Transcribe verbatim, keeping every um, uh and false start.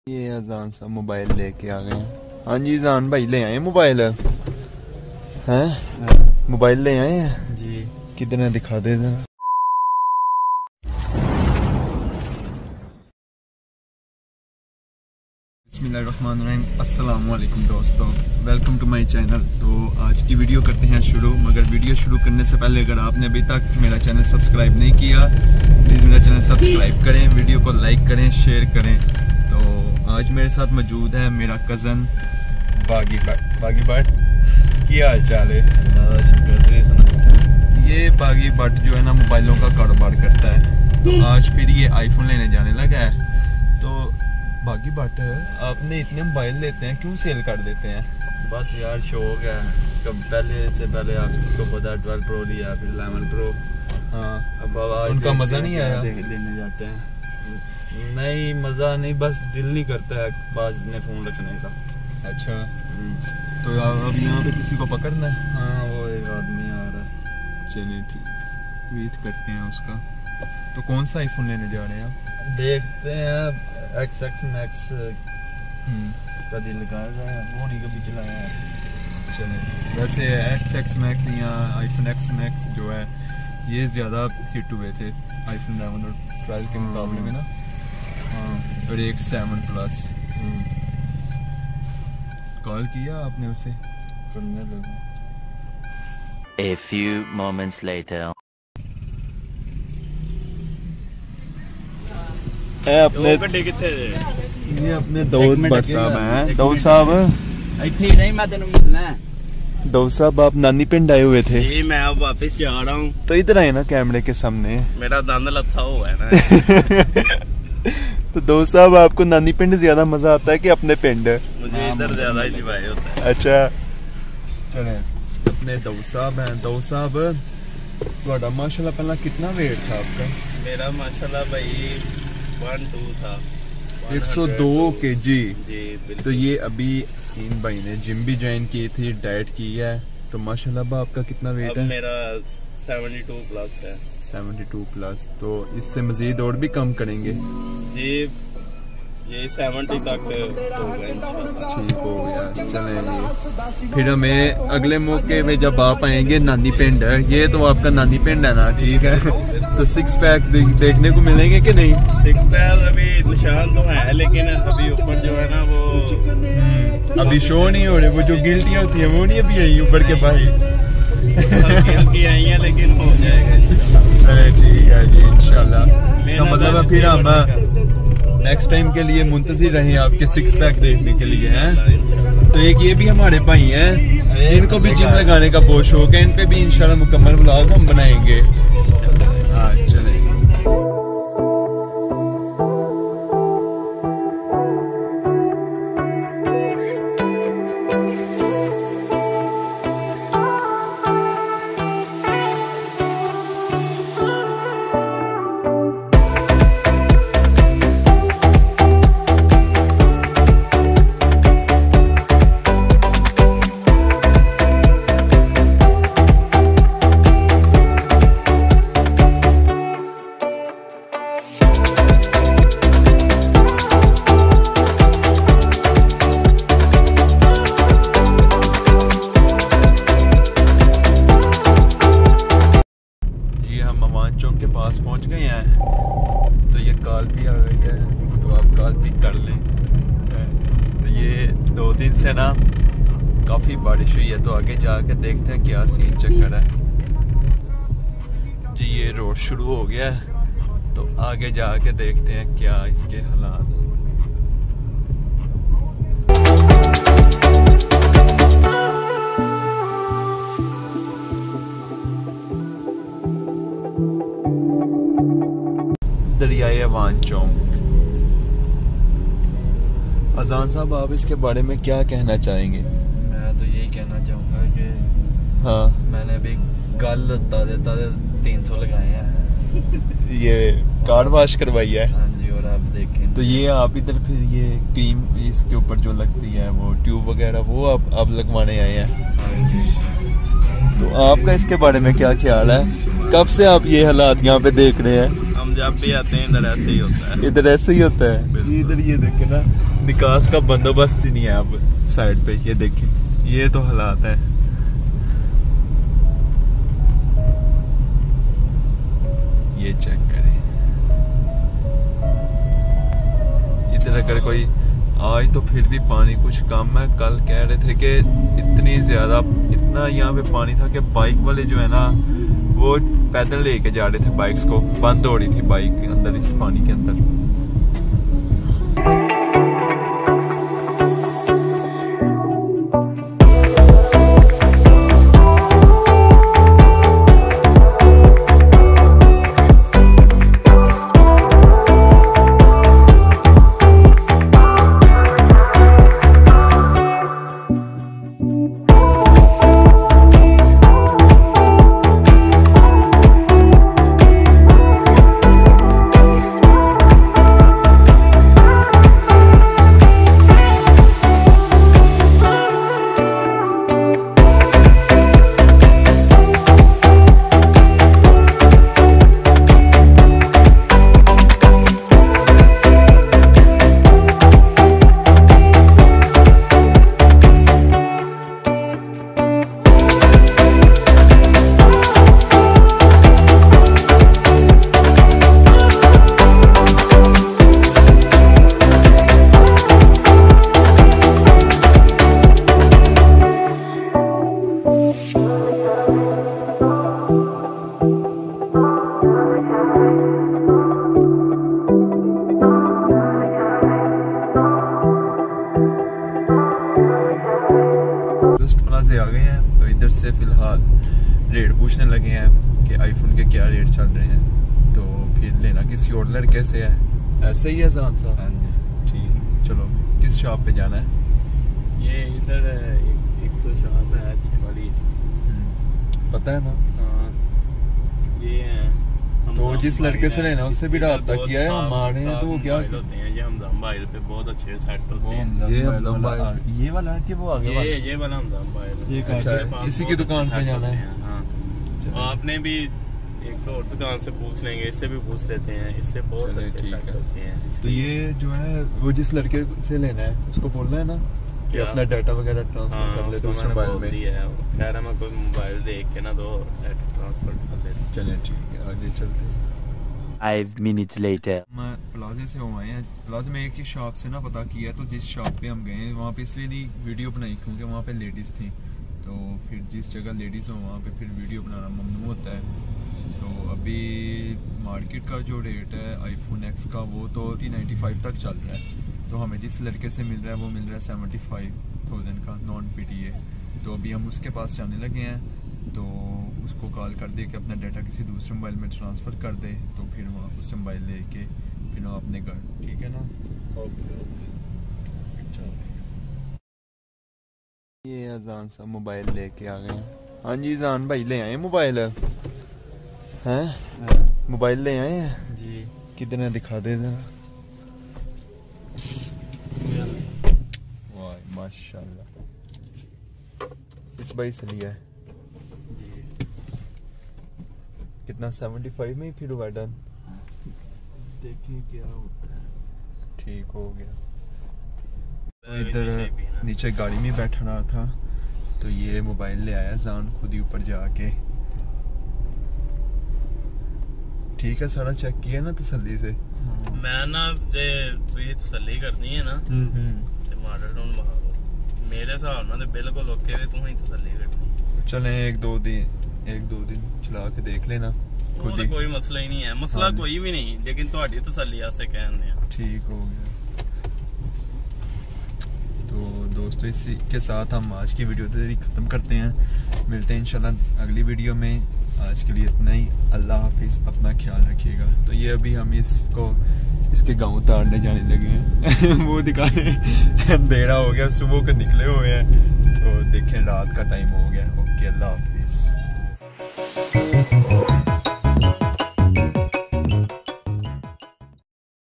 ये अजान सा मोबाइल लेके आ गए हैं। हाँ जी अजान भाई ले आए मोबाइल हैं? मोबाइल ले आए हैं जी। कितने दिखा दे देना। बिस्मिल्लाहिर्रहमानिर्रहीम। अस्सलाम वालेकुम दोस्तों, वेलकम टू माय चैनल। तो आज की वीडियो करते हैं शुरू, मगर वीडियो शुरू करने से पहले अगर आपने अभी तक मेरा चैनल सब्सक्राइब नहीं किया प्लीज़ मेरा चैनल सब्सक्राइब करें, वीडियो को लाइक करें, शेयर करें। तो आज मेरे साथ मौजूद है मेरा कज़न बागी बट। बागी बट की हाल चाल है? ये बागी बट जो है ना मोबाइलों का कारोबार करता है। तो आज फिर ये आईफोन लेने जाने लगा है। तो बागी बट आपने इतने मोबाइल लेते हैं, क्यों सेल कर देते हैं? बस यार शौक है। कब पहले से पहले आपको पता ट्वेल्व प्रो लिया, फिर इलेवन प्रो। हाँ, अब उनका मजा नहीं आया? लेने जाते हैं। नहीं मजा नहीं, बस दिल नहीं करता है पास ने फोन रखने का। अच्छा, तो अब यहाँ पे किसी को पकड़ना है? हाँ वो एक आदमी आ रहा है। चलिए ठीक, वेट करते हैं उसका। तो कौन सा आईफोन लेने जा रहे हैं आप? देखते हैं एक्स एक्स मैक्स का दिल कर रहा है, वो नहीं कभी चलाया है। चलिए, वैसे एक्स एक्स मैक्स या आईफोन एक्स मैक्स जो है ये ज़्यादा हिट हुए थे आईफोन इलेवन और ट्वेल्व के मुकाबले में ना। हाँ, और एक सेवन प्लस। कॉल किया आपने उसे? करने लगा। A few moments later. अपने ये अपने दोस्त बट साहब हैं। दोस्त साहब इतनी नहीं, मैं तेन मिलना है। दोस्त साहब आप नानी पिंड आए हुए थे? जी मैं अब वापस जा रहा हूँ। तो इधर आए ना कैमरे के सामने। मेरा दंद लथा हुआ है ना। तो दोस्त साहब आपको नानी पिंड ज्यादा मजा आता है कि अपने पिंड? मुझे इधर ज्यादा इंजॉय होता है। अच्छा चले, अपने दोस्त साहब हैं। दोस्त साहब ਤੁਹਾਡਾ माशाल्लाह पहला कितना वेट था आपका? मेरा माशाल्लाह भाई वन टू था, एक सौ दो केजी। जी तो ये अभी तीन भाई ने जिम भी ज्वाइन की थी, डाइट की है। तो माशाल्लाह आपका कितना वेट है? मेरा सेवेंटी टू प्लस है। Seventy two plus. तो इससे मजीद और भी कम करेंगे? जी ये सेवेंटी तक हो गया। ठीक हो गया। चलें, फिर हमें अगले मौके में जब आप आएंगे नानी पिंड, ये तो आपका नानी पिंड है ना, ठीक है? तो सिक्स पैक दे, देखने को मिलेंगे कि नहीं? सिक्स पैक अभी निशान तो है, लेकिन अभी ऊपर जो है ना वो अभी शो नहीं हो रहे। वो जो गिल्टियाँ होती है वो नहीं अभी आई ऊपर के भाई? हल्की आई है लेकिन हो जाएगा। चले ठीक है जी, इंशाल्लाह। इसका मतलब है फिर हम नेक्स्ट टाइम के लिए मुंतजिर रहे आपके सिक्स पैक देखने के लिए हैं। तो एक ये भी हमारे भाई हैं, इनको भी जिम लगाने का बहुत शौक है। इन पे भी इंशाल्लाह मुकम्मल व्लॉग हम बनाएंगे। हाँ चलें। चौक के पास पहुंच गए हैं। तो ये कॉल भी आ गई है, तो आप कॉल पिक कर लें। तो ये दो दिन से ना काफ़ी बारिश हुई है, तो आगे जाके देखते हैं क्या सीन चक्कर है जी। ये रोड शुरू हो गया है, तो आगे जाके देखते हैं क्या इसके हालात। दरियाए अवान चौक। अजान साहब आप इसके बारे में क्या कहना चाहेंगे? मैं तो यही कहना चाहूँगा कि हाँ, मैंने अभी कल ताज़े ताज़े तीन सौ लगाए हैं। ये कार वॉश करवाई है? हाँ जी, और आप देखें तो ये आप इधर फिर ये क्रीम इसके ऊपर जो लगती है वो ट्यूब वगैरह वो आप अब लगवाने आए हैं? हाँ जी। तो आपका इसके बारे में क्या ख्याल है? कब से आप ये हालात यहाँ पे देख रहे हैं? हम जब भी आते हैं इधर ऐसे ही होता है, इधर ऐसे ही होता है। इधर ये देखे ना, निकास का बंदोबस्त ही नहीं है अब साइड पे। ये देखें, ये तो हालात है। ये चेक करें, इधर अगर कोई आज तो फिर भी पानी कुछ कम है। कल कह रहे थे कि इतनी ज्यादा, इतना यहाँ पे पानी था कि बाइक वाले जो है ना वो पैदल लेके जा रहे थे बाइक्स को, बंद हो रही थी बाइक अंदर इस पानी के अंदर। से आ गए हैं, तो इधर से फिलहाल रेट पूछने लगे हैं कि आईफोन के क्या रेट चल रहे हैं। तो फिर लेना किसी और लड़के से है, ऐसे ही है जान साहब? हाँ जी ठीक। चलो किस शॉप पे जाना है? ये इधर एक, एक तो शॉप है अच्छी वाली, पता है ना? हाँ ये है। तो जिस लड़के से लेना उससे भी राब्ता किया है, हमारे हैं तो वो क्या होते हैं, ये हमजा मोबाइल पे बहुत अच्छे सेट होते हैं। ये हमजा ये वाला है कि वो आगे वाला? ये ये वाला हमजा मोबाइल, ये अच्छा, इसी की दुकान पे जाना है। हाँ, आपने भी एक तो और दुकान से पूछ लेंगे, इससे भी पूछ लेते हैं, इससे बहुत अच्छे सेट होते हैं। तो ये जो है वो जिस लड़के से लेना है उसको बोलना है ना कि अपना डाटा वगैरह ट्रांसफर कर ले दूसरे मोबाइल में। कह रहा मैं कोई मोबाइल देख के ना तो डाटा ट्रांसफर कर ले। चलें ठीक है, आगे चलते हैं। Five minutes later. मैं प्लाजे से हुए हैं। प्लाजे में एक ही शॉप से ना पता किया, तो जिस शॉप पे हम गए वहाँ पे इसलिए नहीं वीडियो बनाई क्योंकि वहाँ पे लेडीज़ थी। तो फिर जिस जगह लेडीज़ हो वहाँ पे फिर वीडियो बनाना ममनू होता है। तो अभी मार्केट का जो रेट है आईफोन एक्स का वो तो नाइन्टी फाइव तक चल रहा है। तो हमें जिस लड़के से मिल रहा है वो मिल रहा है सेवेंटी फाइव थाउजेंड का नॉन पी टी ए। तो अभी हम उसके पास जाने लगे हैं, तो उसको कॉल कर दे कि अपना डाटा किसी दूसरे मोबाइल में ट्रांसफ़र कर दे, तो फिर वहाँ उससे मोबाइल लेके फिर वहाँ अपने घर, ठीक है ना? ओके ओके चलते हैं। ये अजान साहब मोबाइल लेके आ गए हैं। हाँ जी अजान भाई ले आए मोबाइल हैं? मोबाइल ले आए हैं जी। कितने दिखा दे जरा। वाह माशाल्लाह, इस भाई से लिया है। कितना? सेवेंटी फाइव में ही फिर हुआ डन। देखें क्या होता है। ठीक हो गया। इधर नीचे गाड़ी में बैठ रहा था तो ये मोबाइल ले आया जान खुद ही ऊपर जाके। ठीक है, सारा चेक किया ना तसल्ली से? मैं ना जे तुझे तसल्ली करनी है ना ते मॉडल नून मारो मेरे हिसाब नाल ते बिल्कुल ओके वे तू ही तसल्ली करनी। चले एक दो दिन एक दो दिन चला के देख लेना खुद ही। कोई मसला ही नहीं है, मसला कोई भी नहीं, लेकिन तुम्हारी तसल्ली वास्ते कहने हैं। ठीक हो गया। तो दोस्तों इसी के साथ हम आज की वीडियो तेरी ख़त्म करते हैं। मिलते हैं इंशाल्लाह अगली वीडियो में। आज के लिए इतना ही। अल्लाह हाफिज़, अपना ख्याल रखिएगा। तो ये अभी हम इसको इसके गाँव उतारने जाने लगे हैं वो दिखाने अंधेरा हो गया, सुबह के निकले हुए हैं, तो देखें रात का टाइम हो गया। ओके अल्लाह हाफिज़।